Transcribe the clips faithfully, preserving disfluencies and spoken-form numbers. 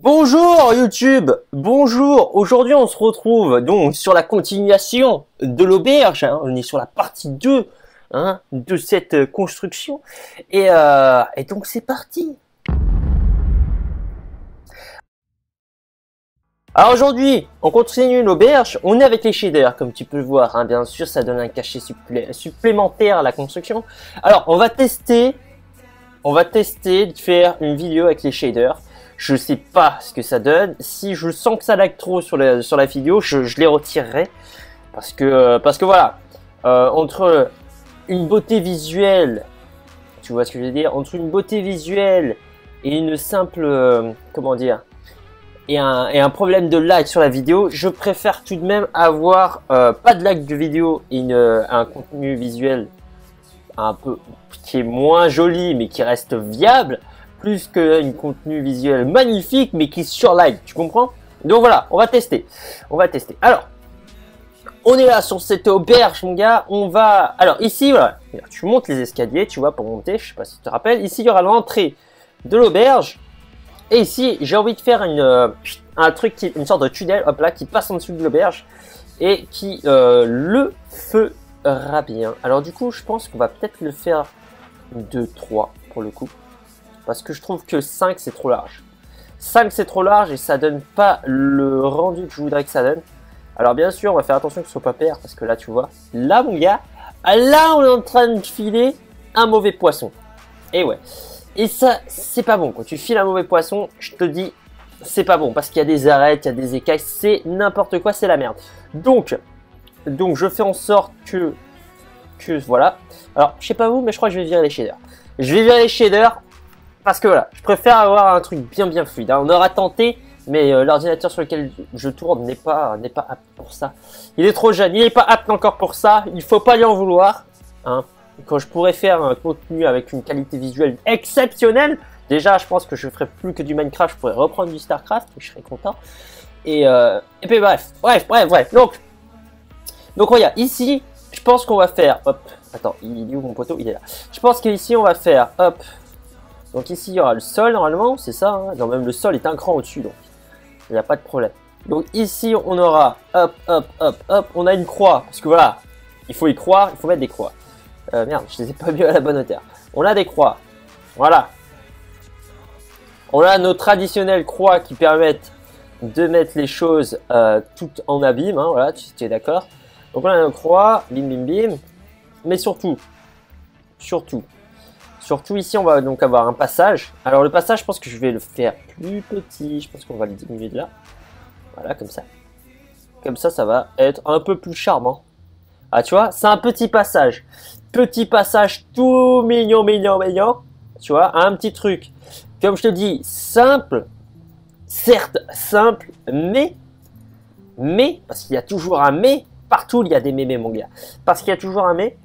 Bonjour YouTube, bonjour. Aujourd'hui on se retrouve donc sur la continuation de l'auberge, hein. On est sur la partie deux hein, de cette construction et, euh, et donc c'est parti. Alors aujourd'hui on continue l'auberge, on est avec les shaders comme tu peux le voir, hein. Bien sûr ça donne un cachet supplé supplémentaire à la construction. Alors on va tester, on va tester de faire une vidéo avec les shaders. Je sais pas ce que ça donne. Si je sens que ça lag trop sur la, sur la vidéo, je, je les retirerai. Parce que, parce que voilà, euh, entre une beauté visuelle, tu vois ce que je veux dire, entre une beauté visuelle et une simple, euh, comment dire, et un, et un problème de lag sur la vidéo, je préfère tout de même avoir euh, pas de lag de vidéo et une, un contenu visuel un peu qui est moins joli mais qui reste viable, plus qu'un contenu visuel magnifique mais qui surlag, tu comprends? Donc voilà, on va tester, on va tester. Alors, on est là sur cette auberge mon gars, on va... Alors ici, voilà, tu montes les escaliers, tu vois, pour monter, je sais pas si tu te rappelles. Ici, il y aura l'entrée de l'auberge. Et ici, j'ai envie de faire une, euh, un truc, qui, une sorte de tunnel, hop là, qui passe en dessous de l'auberge et qui euh, le fera bien. Alors du coup, je pense qu'on va peut-être le faire de trois pour le coup. Parce que je trouve que cinq c'est trop large. cinq c'est trop large et ça donne pas le rendu que je voudrais que ça donne. Alors bien sûr on va faire attention que ce soit pas pair. Parce que là tu vois, là mon gars, là on est en train de filer un mauvais poisson. Et ouais. Et ça c'est pas bon. Quand tu files un mauvais poisson, je te dis c'est pas bon. Parce qu'il y a des arêtes, il y a des écailles, c'est n'importe quoi, c'est la merde. Donc, donc je fais en sorte que, que voilà. Alors je sais pas vous mais je crois que je vais virer les shaders. Je vais virer les shaders. Parce que voilà, je préfère avoir un truc bien bien fluide. On aura tenté, mais euh, l'ordinateur sur lequel je tourne n'est pas n'est pas apte pour ça. Il est trop jeune, il n'est pas apte encore pour ça. Il faut pas lui en vouloir. Hein. Quand je pourrais faire un contenu avec une qualité visuelle exceptionnelle, déjà je pense que je ferais plus que du Minecraft. Je pourrais reprendre du Starcraft, je serais content. Et euh, et puis bref, bref, bref, bref. Donc donc regarde ici, je pense qu'on va faire. Hop, attends, il est où mon poteau? Il est là. Je pense qu'ici on va faire. Hop. Donc ici, il y aura le sol, normalement, c'est ça. Hein. Non, même le sol est un cran au-dessus, donc il n'y a pas de problème. Donc ici, on aura, hop, hop, hop, hop, on a une croix. Parce que voilà, il faut y croire, il faut mettre des croix. Euh, merde, je les ai pas mis à la bonne hauteur. On a des croix. Voilà. On a nos traditionnelles croix qui permettent de mettre les choses euh, toutes en abîme. Hein, voilà, tu, tu es d'accord. Donc on a nos croix, bim, bim, bim. Mais surtout, surtout, Surtout ici, on va donc avoir un passage. Alors le passage, je pense que je vais le faire plus petit. Je pense qu'on va le diminuer de là. Voilà, comme ça. Comme ça, ça va être un peu plus charmant. Ah, tu vois, c'est un petit passage. Petit passage tout mignon, mignon, mignon. Tu vois, un petit truc. Comme je te dis, simple. Certes, simple, mais... Mais, parce qu'il y a toujours un mais. Partout, il y a des mémés, mon gars. Parce qu'il y a toujours un mais.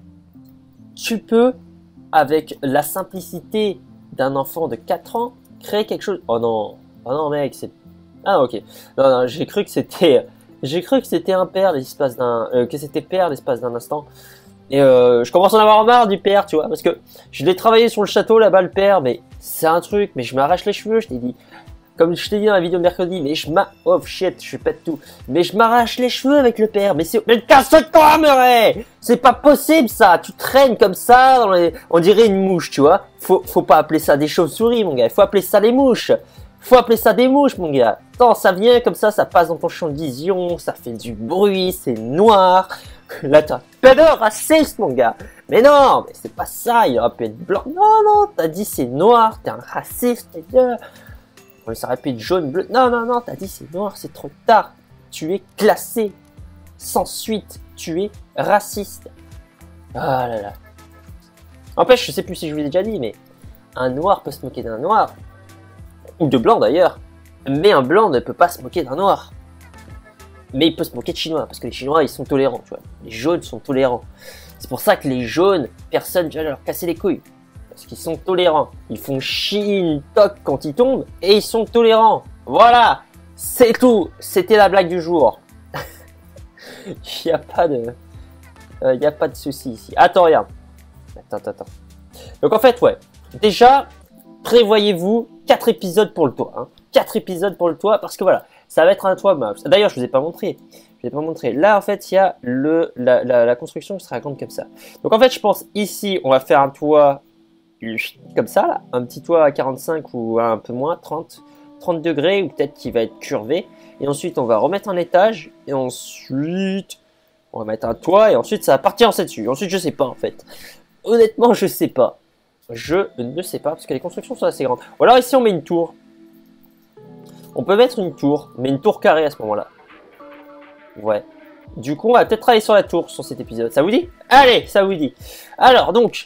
Tu peux... avec la simplicité d'un enfant de quatre ans, créer quelque chose... Oh non, oh non mec, c'est... Ah ok. Non, non, j'ai cru que c'était... J'ai cru que c'était un père l'espace d'un... Euh, que c'était père l'espace d'un instant. Et euh, je commence à en avoir marre du père, tu vois, parce que je l'ai travaillé sur le château là-bas, le père, mais c'est un truc, mais je m'arrache les cheveux, je t'ai dit. Comme je t'ai dit dans la vidéo de mercredi, mais je m'a... Oh shit, je pète tout. Mais je m'arrache les cheveux avec le père. Mais c'est... Mais casse-toi, Murray! C'est pas possible, ça! Tu traînes comme ça, dans les... on dirait une mouche, tu vois. Faut, faut pas appeler ça des chauves-souris, mon gars. Faut appeler ça des mouches. Faut appeler ça des mouches, mon gars. Attends, ça vient comme ça, ça passe dans ton champ de vision, ça fait du bruit, c'est noir. Là, t'as pédeur raciste, mon gars. Mais non, mais c'est pas ça, il aurait pu être blanc. Non, non, t'as dit c'est noir, t'es un raciste, pédeur. Ça aurait pu être jaune, bleu. Non, non, non, t'as dit c'est noir, c'est trop tard. Tu es classé. Sans suite, tu es raciste. Ah là là. N'empêche, je sais plus si je vous l'ai déjà dit, mais un noir peut se moquer d'un noir. Ou de blanc d'ailleurs. Mais un blanc ne peut pas se moquer d'un noir. Mais il peut se moquer de chinois, parce que les chinois, ils sont tolérants, tu vois. Les jaunes sont tolérants. C'est pour ça que les jaunes, personne ne va leur casser les couilles. Parce qu'ils sont tolérants. Ils font chier une toque quand ils tombent et ils sont tolérants. Voilà, c'est tout. C'était la blague du jour. Il n'y a pas de, euh, il n'y a pas de souci ici. Attends, regarde. Attends, attends, attends. Donc en fait, ouais. Déjà, prévoyez-vous quatre épisodes pour le toit. Hein. quatre épisodes pour le toit parce que voilà, ça va être un toit moche. D'ailleurs, je vous ai pas montré. Je vous ai pas montré. Là, en fait, il y a le, la, la, la construction qui sera grande comme ça. Donc, en fait, je pense ici, on va faire un toit comme ça, là. Un petit toit à quarante-cinq ou un peu moins, trente, trente degrés, ou peut-être qu'il va être curvé. Et ensuite, on va remettre un étage. Et ensuite, on va mettre un toit. Et ensuite, ça va partir en dessus. Ensuite, je sais pas, en fait. Honnêtement, je sais pas. Je ne sais pas, parce que les constructions sont assez grandes. Ou alors, ici, on met une tour. On peut mettre une tour, mais une tour carrée à ce moment-là. Ouais. Du coup, on va peut-être travailler sur la tour sur cet épisode. Ça vous dit? Allez, ça vous dit. Alors, donc,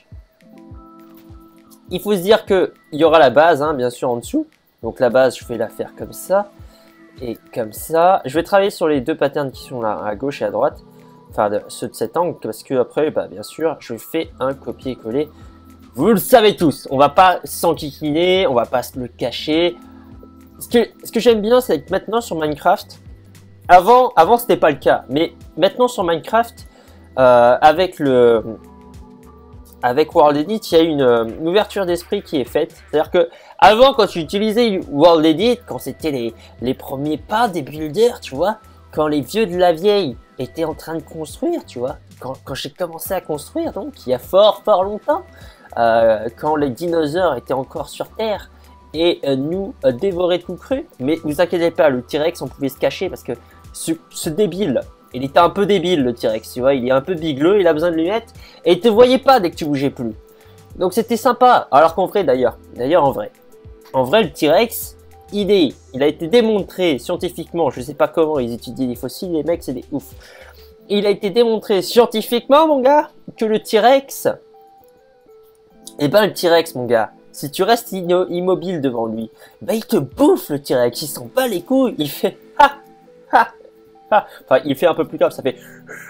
il faut se dire qu'il y aura la base, hein, bien sûr, en dessous. Donc, la base, je vais la faire comme ça. Et comme ça. Je vais travailler sur les deux patterns qui sont là, à gauche et à droite. Enfin, de, ceux de cet angle, parce que après, bah, bien sûr, je fais un copier-coller. Vous le savez tous. On va pas s'enquiquiner, on va pas se le cacher. Ce que, ce que j'aime bien, c'est que maintenant, sur Minecraft... Avant, avant c'était pas le cas, mais maintenant sur Minecraft, euh, avec le, avec World Edit, il y a une, une ouverture d'esprit qui est faite. C'est-à-dire que avant, quand tu utilisais World Edit, quand c'était les, les premiers pas des builders, tu vois, quand les vieux de la vieille étaient en train de construire, tu vois, quand, quand j'ai commencé à construire, donc il y a fort fort longtemps, euh, quand les dinosaures étaient encore sur Terre et euh, nous euh, dévoraient tout cru. Mais vous inquiétez pas, le T-Rex, on pouvait se cacher parce que Ce, ce débile, il était un peu débile le T-Rex, tu vois, il est un peu bigleux, il a besoin de lunettes, et il te voyait pas dès que tu bougeais plus. Donc c'était sympa, alors qu'en vrai d'ailleurs, d'ailleurs en vrai, en vrai le T-Rex, il est, il a été démontré scientifiquement, je sais pas comment ils étudient les fossiles, les mecs c'est des ouf. Il a été démontré scientifiquement mon gars, que le T-Rex, eh ben le T-Rex mon gars, si tu restes immobile devant lui, bah il te bouffe le T-Rex, il s'en bat les couilles, il fait ha ha. Ah, enfin, il fait un peu plus grave, ça fait.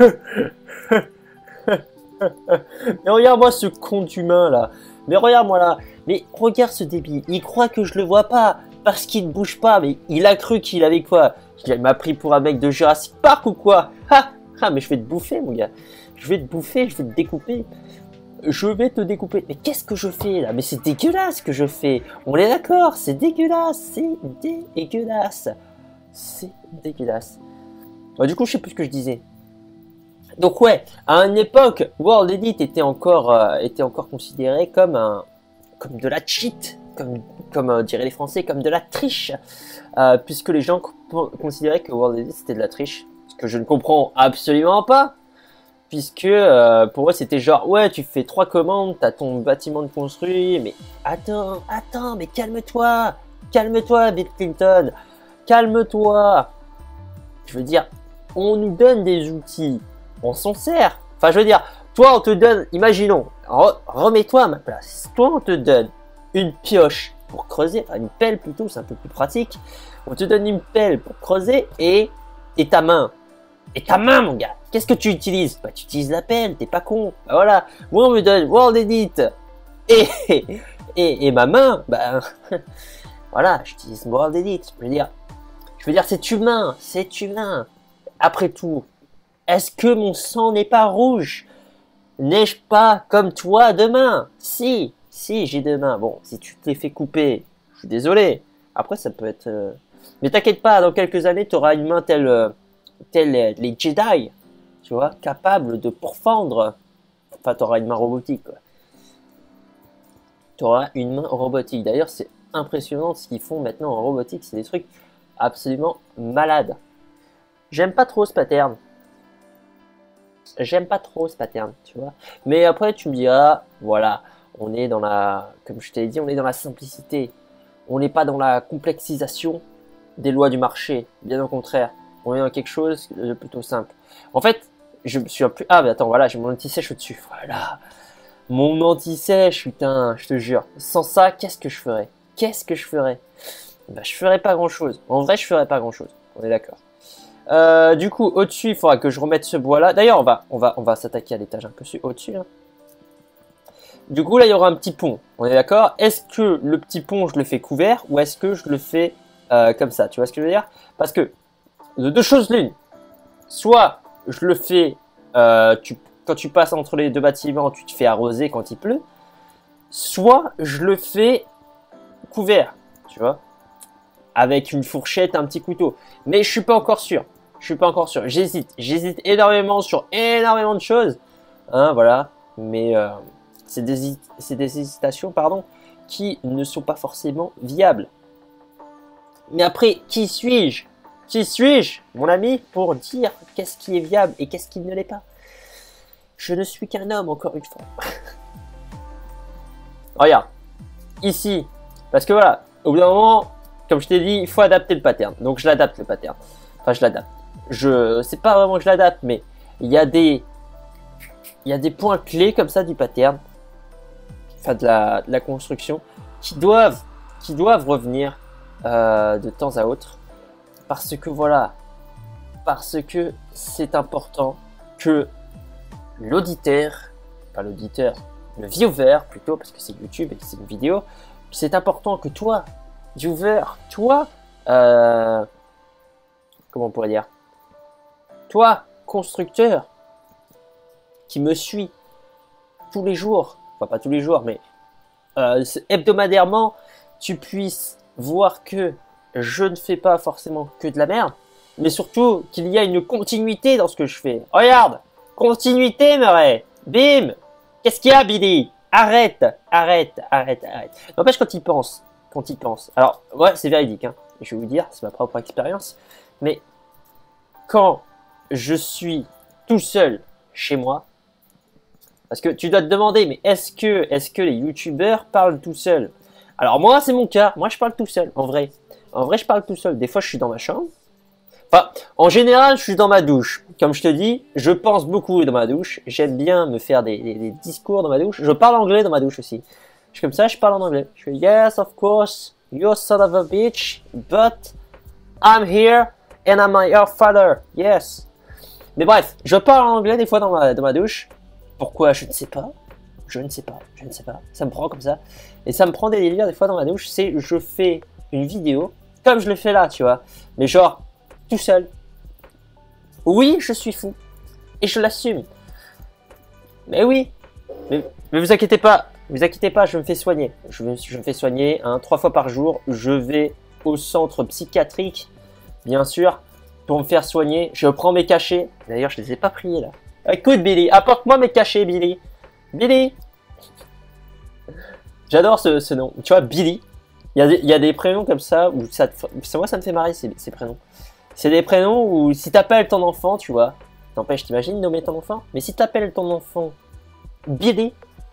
Mais regarde-moi ce con d'humain là. Mais regarde-moi là. Mais regarde ce débile. Il croit que je le vois pas parce qu'il ne bouge pas. Mais il a cru qu'il avait quoi? Il m'a pris pour un mec de Jurassic Park ou quoi? Ah, ah, mais je vais te bouffer, mon gars. Je vais te bouffer, je vais te découper. Je vais te découper. Mais qu'est-ce que je fais là? Mais c'est dégueulasse ce que je fais. On est d'accord, c'est dégueulasse. C'est dégueulasse. C'est dégueulasse. Bah, du coup, je sais plus ce que je disais. Donc ouais, à une époque, World Edit était encore, euh, était encore considéré comme un, comme de la cheat, comme, comme euh, diraient les Français, comme de la triche, euh, puisque les gens considéraient que World Edit c'était de la triche, ce que je ne comprends absolument pas, puisque euh, pour eux c'était genre ouais, tu fais trois commandes, t'as ton bâtiment de construit, mais attends, attends, mais calme-toi, calme-toi, Bill Clinton, calme-toi. Je veux dire. On nous donne des outils, on s'en sert. Enfin, je veux dire, toi, on te donne, imaginons, re, remets-toi à ma place. Toi, on te donne une pioche pour creuser, enfin une pelle plutôt, c'est un peu plus pratique. On te donne une pelle pour creuser et, et ta main. Et ta main, mon gars, qu'est-ce que tu utilises? Bah, tu utilises la pelle, t'es pas con. Bah, voilà, moi, on me donne World Edit et, et, et ma main, bah, voilà, j'utilise World Edit. Je veux dire, je veux dire, c'est humain, c'est humain. Après tout, est-ce que mon sang n'est pas rouge? N'ai-je pas comme toi deux mains? Si, si, j'ai deux mains. Bon, si tu te les fais couper, je suis désolé. Après, ça peut être... Euh... Mais t'inquiète pas, dans quelques années, tu auras une main telle, euh, telle les Jedi, tu vois, capable de pourfendre. Enfin, tu auras une main robotique, quoi. Tu auras une main robotique. D'ailleurs, c'est impressionnant ce qu'ils font maintenant en robotique. C'est des trucs absolument malades. J'aime pas trop ce pattern. J'aime pas trop ce pattern, tu vois. Mais après, tu me diras, voilà, on est dans la, comme je t'ai dit, on est dans la simplicité. On n'est pas dans la complexisation des lois du marché. Bien au contraire, on est dans quelque chose de plutôt simple. En fait, je me suis un peu... Ah, mais attends, voilà, j'ai mon anti-sèche au-dessus. Voilà. Mon anti-sèche, putain, je te jure. Sans ça, qu'est-ce que je ferais? Qu'est-ce que je ferais? Bah, je ferais pas grand-chose. En vrai, je ferais pas grand-chose. On est d'accord. Euh, du coup, au-dessus, il faudra que je remette ce bois-là. D'ailleurs, on va, on va, on va s'attaquer à l'étage un peu au-dessus. Hein. Du coup, là, il y aura un petit pont. On est d'accord? Est-ce que le petit pont, je le fais couvert ou est-ce que je le fais euh, comme ça? Tu vois ce que je veux dire? Parce que, de deux choses l'une. Soit, je le fais, euh, tu, quand tu passes entre les deux bâtiments, tu te fais arroser quand il pleut. Soit, je le fais couvert. Tu vois? avec une fourchette, un petit couteau. Mais je suis pas encore sûr. Je suis pas encore sûr. J'hésite. J'hésite énormément sur énormément de choses. Hein, voilà. Mais euh, c'est des, des hésitations, pardon, qui ne sont pas forcément viables. Mais après, qui suis-je? Qui suis-je, mon ami, pour dire qu'est-ce qui est viable et qu'est-ce qui ne l'est pas? Je ne suis qu'un homme, encore une fois. Regarde. Ici. Parce que voilà, au bout d'un moment, comme je t'ai dit, il faut adapter le pattern. Donc je l'adapte le pattern. Enfin, je l'adapte. Je, c'est pas vraiment que je l'adapte, mais il y a des, il y a des points clés comme ça du pattern, enfin de la, de la construction, qui doivent, qui doivent revenir euh, de temps à autre, parce que voilà, parce que c'est important que l'auditeur, pas l'auditeur, le viewer plutôt, parce que c'est YouTube et que c'est une vidéo, c'est important que toi, viewer, toi, euh, comment on pourrait dire, toi, constructeur, qui me suit tous les jours, enfin pas tous les jours, mais euh, hebdomadairement, tu puisses voir que je ne fais pas forcément que de la merde, mais surtout qu'il y a une continuité dans ce que je fais. Regarde, continuité, Murray. Bim. Qu'est-ce qu'il y a, Billy? Arrête, arrête, arrête, arrête. N'empêche quand il pense, quand il pense. Alors, ouais, c'est véridique, hein. Je vais vous dire, c'est ma propre expérience, mais quand je suis tout seul chez moi, parce que tu dois te demander, mais est-ce que, est-ce que les youtubeurs parlent tout seuls? Alors moi, c'est mon cas. Moi, je parle tout seul, en vrai. En vrai, je parle tout seul. Des fois, je suis dans ma chambre. Enfin, en général, je suis dans ma douche. Comme je te dis, je pense beaucoup dans ma douche. J'aime bien me faire des, des, des discours dans ma douche. Je parle anglais dans ma douche aussi. Je suis comme ça, je parle en anglais. Je fais, yes, of course, you son of a bitch, but I'm here and I'm your father. Yes. Mais bref, je parle en anglais des fois dans ma, dans ma douche. Pourquoi? Je ne sais pas. Je ne sais pas. Je ne sais pas. Ça me prend comme ça. Et ça me prend des délires des fois dans ma douche. C'est je fais une vidéo comme je le fais là, tu vois. Mais genre, tout seul. Oui, je suis fou. Et je l'assume. Mais oui. Mais, mais vous inquiétez pas. Vous inquiétez pas, je me fais soigner. Je me, je me fais soigner hein, trois fois par jour. Je vais au centre psychiatrique, bien sûr, pour me faire soigner. Je prends mes cachets. D'ailleurs, je les ai pas pris là. Écoute Billy, apporte-moi mes cachets Billy. Billy. J'adore ce, ce nom. Tu vois, Billy. Il y, a des, il y a des prénoms comme ça où ça, te, moi ça me fait marrer ces, ces prénoms. C'est des prénoms où si t'appelles ton enfant, tu vois. N'empêche, t'imagines nommer ton enfant. Mais si t'appelles ton enfant Billy.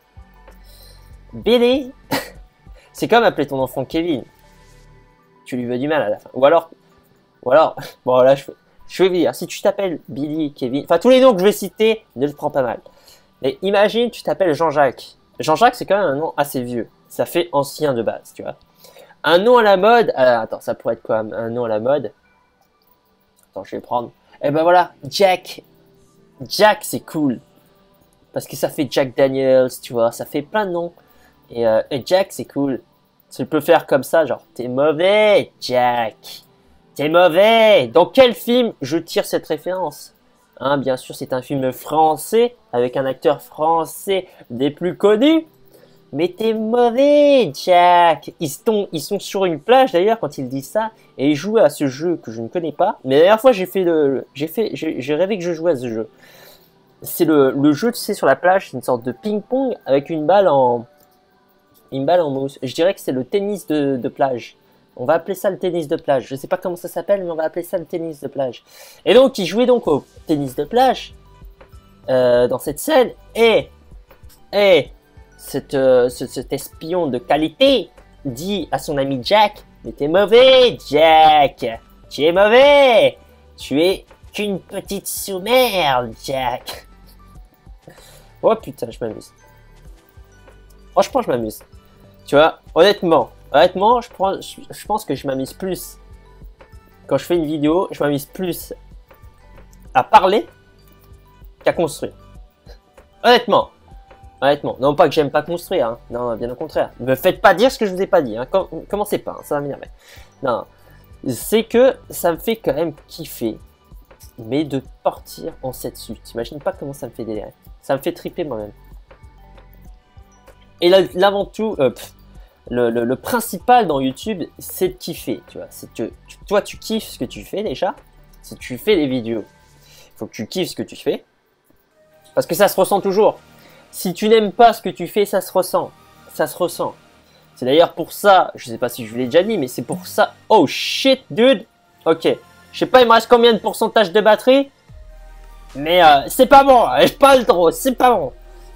Billy. C'est comme appeler ton enfant Kevin. Tu lui veux du mal à la fin. Ou alors. Ou alors. Bon là je fais. Je vais vous dire, si tu t'appelles Billy, Kevin, enfin tous les noms que je vais citer, ne le prends pas mal. Mais imagine, tu t'appelles Jean-Jacques. Jean-Jacques, c'est quand même un nom assez vieux. Ça fait ancien de base, tu vois. Un nom à la mode, euh, attends, ça pourrait être quoi un nom à la mode? Attends, je vais prendre. Eh ben voilà, Jack. Jack, c'est cool. Parce que ça fait Jack Daniels, tu vois, ça fait plein de noms. Et, euh, et Jack, c'est cool. Tu peux faire comme ça, genre, t'es mauvais, Jack. T'es mauvais. Dans quel film je tire cette référence? Hein, bien sûr, c'est un film français avec un acteur français des plus connus. Mais t'es mauvais, Jack. Ils sont, ils sont sur une plage d'ailleurs quand ils disent ça et ils jouent à ce jeu que je ne connais pas. Mais la dernière fois, j'ai fait le, j'ai fait, j'ai rêvé que je jouais à ce jeu. C'est le, le jeu, tu sais, sur la plage, c'est une sorte de ping-pong avec une balle en, une balle en mousse. Je dirais que c'est le tennis de, de plage. On va appeler ça le tennis de plage. Je sais pas comment ça s'appelle, mais on va appeler ça le tennis de plage. Et donc, il jouait donc au tennis de plage euh, dans cette scène. Et, et cette, euh, ce, cet espion de qualité dit à son ami Jack, mais t'es mauvais, Jack. Tu es mauvais. Tu es qu'une petite sous-merde, Jack. Oh putain, je m'amuse. Franchement, je m'amuse. Tu vois, honnêtement. Honnêtement, je, prends, je, je pense que je m'amuse plus. Quand je fais une vidéo, je m'amuse plus à parler qu'à construire. Honnêtement. Honnêtement. Non pas que j'aime pas construire. Hein. Non, bien au contraire. Ne me faites pas dire ce que je vous ai pas dit. Hein. Com commencez pas, hein, ça va m'énerver. Non. C'est que ça me fait quand même kiffer. Mais de partir en sept suites. T'imagines pas comment ça me fait délirer. Ça me fait triper moi-même. Et là, l'avant tout... Euh, le, le, le principal dans YouTube, c'est de kiffer, tu vois. C'est que tu, toi, tu kiffes ce que tu fais déjà. Si tu fais des vidéos, il faut que tu kiffes ce que tu fais. Parce que ça se ressent toujours. Si tu n'aimes pas ce que tu fais, ça se ressent. Ça se ressent. C'est d'ailleurs pour ça, je sais pas si je vous l'ai déjà dit, mais c'est pour ça. Oh shit, dude. Ok. Je sais pas, il me reste combien de pourcentage de batterie. Mais euh, c'est pas bon. Je parle trop, c'est pas bon.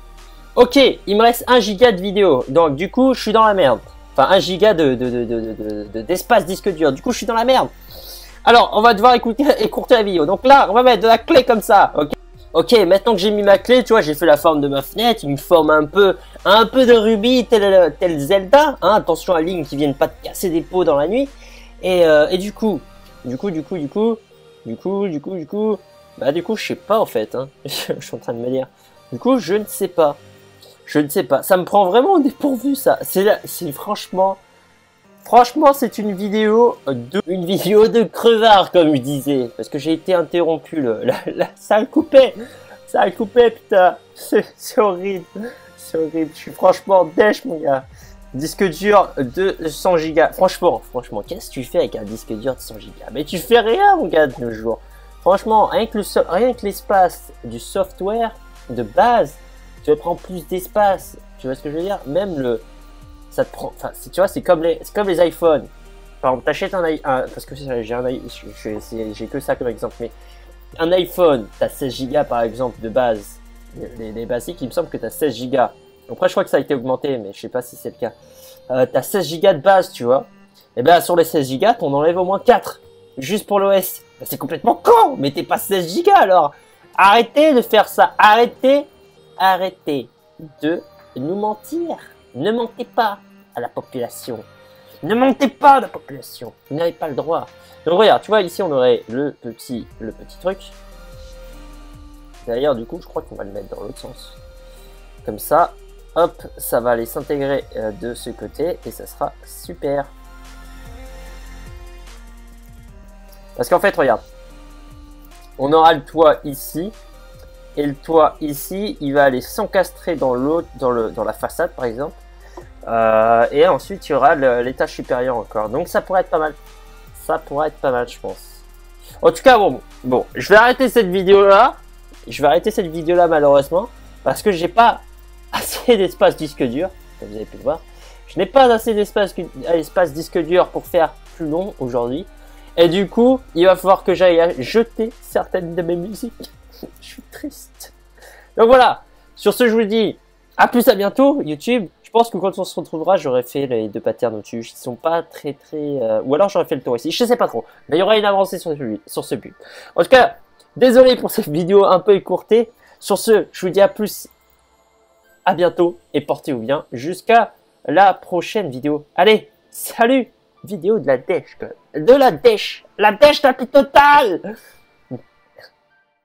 Ok, il me reste un giga de vidéo. Donc du coup, je suis dans la merde. Enfin, un giga de, de, de, de, de, de, d'espace disque dur. Du coup, je suis dans la merde. Alors, on va devoir écouter, écourter la vidéo. Donc là, on va mettre de la clé comme ça. Ok. Ok, maintenant que j'ai mis ma clé, tu vois, j'ai fait la forme de ma fenêtre, une forme un peu, un peu de rubis, tel, tel Zelda. Hein, attention à Link qui vienne pas te casser des pots dans la nuit. Et, euh, et du coup, du coup, du coup, du coup, du coup, du coup, du coup, bah du coup, je sais pas en fait. Hein. Je suis en train de me dire. Du coup, je ne sais pas. Je ne sais pas. Ça me prend vraiment au dépourvu, ça. C'est, c'est franchement, franchement, c'est une vidéo de, une vidéo de crevard, comme je disais, parce que j'ai été interrompu. Le, la, la, ça a coupé, ça a coupé, putain. C'est, c'est horrible, c'est horrible. Je suis franchement dèche, mon gars. Disque dur de cent gigas. Franchement, franchement, qu'est-ce que tu fais avec un disque dur de cent gigas? Mais tu fais rien, mon gars, de nos jours. Franchement, rien que, le so rien que l'espace du software de base, tu vas prendre plus d'espace. Tu vois ce que je veux dire? Même le, ça te prend. Enfin, tu vois, c'est comme les, c'est comme les iPhones. Par exemple, t'achètes un, un, parce que j'ai un, j'ai que ça comme exemple, mais un iPhone, t'as seize gigas par exemple de base. Les, les basiques, il me semble que t'as seize gigas. Après, je crois que ça a été augmenté, mais je sais pas si c'est le cas. Euh, t'as seize gigas de base, tu vois. Et ben sur les seize gigas, t'en enlèves au moins quatre. Juste pour l'O S. Ben, c'est complètement con. Mettez pas seize gigas alors. Arrêtez de faire ça. Arrêtez. Arrêtez de nous mentir. Ne mentez pas à la population. Ne mentez pas à la population. Vous n'avez pas le droit. Donc regarde, tu vois, ici on aurait le petit, le petit truc. D'ailleurs, du coup, je crois qu'on va le mettre dans l'autre sens. Comme ça. Hop, ça va aller s'intégrer euh, de ce côté et ça sera super. Parce qu'en fait, regarde, on aura le toit ici et le toit ici, il va aller s'encastrer dans l'autre, dans le, dans la façade par exemple. Euh, et ensuite, il y aura l'étage supérieur encore. Donc, ça pourrait être pas mal. Ça pourrait être pas mal, je pense. En tout cas, bon, bon, je vais arrêter cette vidéo là. Je vais arrêter cette vidéo là malheureusement parce que j'ai pas assez d'espace disque dur, comme vous avez pu le voir. Je n'ai pas assez d'espace disque dur pour faire plus long aujourd'hui. Et du coup, il va falloir que j'aille jeter certaines de mes musiques. Je suis triste. Donc voilà, sur ce, je vous dis à plus, à bientôt, YouTube. Je pense que quand on se retrouvera, j'aurai fait les deux patterns au-dessus. Ils sont pas très très... Euh... Ou alors j'aurais fait le tour ici, je sais pas trop. Mais il y aura une avancée sur, celui, sur ce but. En tout cas, désolé pour cette vidéo un peu écourtée. Sur ce, je vous dis à plus. À bientôt et portez-vous bien jusqu'à la prochaine vidéo. Allez, salut! Vidéo de la dèche, de la dèche, la dèche la plus totale!